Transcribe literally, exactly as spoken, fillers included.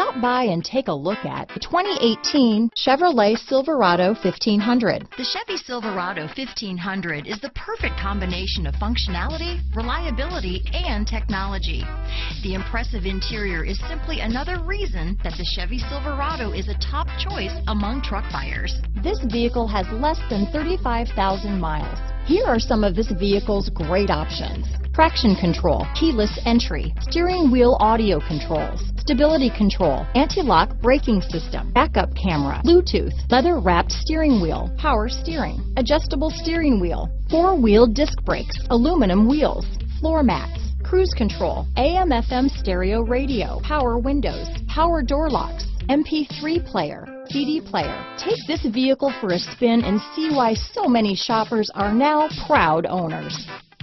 Stop by and take a look at the twenty eighteen Chevrolet Silverado fifteen hundred. The Chevy Silverado fifteen hundred is the perfect combination of functionality, reliability, and technology. The impressive interior is simply another reason that the Chevy Silverado is a top choice among truck buyers. This vehicle has less than thirty-five thousand miles. Here are some of this vehicle's great options: traction control, keyless entry, steering wheel audio controls, stability control, anti-lock braking system, backup camera, Bluetooth, leather-wrapped steering wheel, power steering, adjustable steering wheel, four-wheel disc brakes, aluminum wheels, floor mats, cruise control, A M F M stereo radio, power windows, power door locks, M P three player, C D player. Take this vehicle for a spin and see why so many shoppers are now proud owners.